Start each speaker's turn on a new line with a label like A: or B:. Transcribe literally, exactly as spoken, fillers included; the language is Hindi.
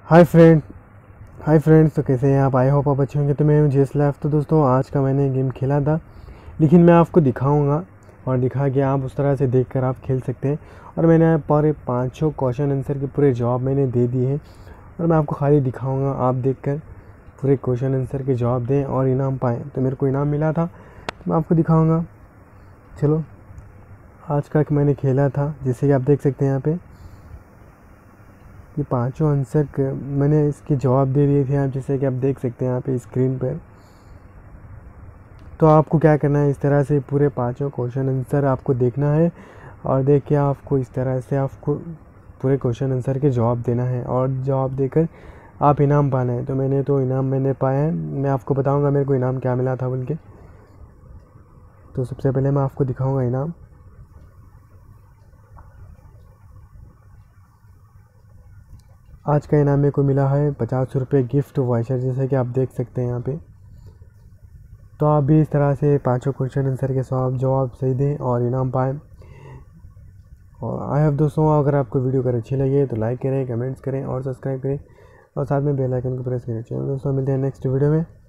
A: हाय फ्रेंड हाय फ्रेंड्स तो कैसे हैं आप? आई होप आप अच्छे होंगे। तो मैं हूं जेस लाइफ। तो दोस्तों आज का मैंने गेम खेला था, लेकिन मैं आपको दिखाऊंगा और दिखा के आप उस तरह से देखकर आप खेल सकते हैं। और मैंने पूरे पाँचों क्वेश्चन आंसर के पूरे जवाब मैंने दे दिए हैं और मैं आपको खाली दिखाऊंगा, आप देखकर पूरे क्वेश्चन आंसर के जवाब दें और इनाम पाएँ। तो मेरे को इनाम मिला था तो मैं आपको दिखाऊँगा। चलो आज का मैंने खेला था, जैसे कि आप देख सकते हैं यहाँ पे ये पांचों आंसर मैंने इसके जवाब दे दिए थे आप, जैसे कि आप देख सकते हैं यहाँ पे स्क्रीन पर। तो आपको क्या करना है, इस तरह से पूरे पांचों क्वेश्चन आंसर आपको देखना है और देख के आपको इस तरह से आपको पूरे क्वेश्चन आंसर के जवाब देना है और जवाब देकर आप इनाम पाना है। तो मैंने तो इनाम मैंने पाया है, मैं आपको बताऊंगा मेरे को इनाम क्या मिला था बोल के। तो सबसे पहले मैं आपको दिखाऊंगा इनाम। आज का इनाम मेरे को मिला है पचास रुपये गिफ्ट वाइचर, जैसे कि आप देख सकते हैं यहाँ पे। तो आप भी इस तरह से पांचों क्वेश्चन आंसर के सब जवाब सही दें और इनाम पाएँ। और आई होप दोस्तों, अगर आपको वीडियो अगर अच्छी लगे तो लाइक करें, कमेंट्स करें और सब्सक्राइब करें और साथ में बेल आइकन को प्रेस करें। चलो दोस्तों, मिलते हैं नेक्स्ट वीडियो में।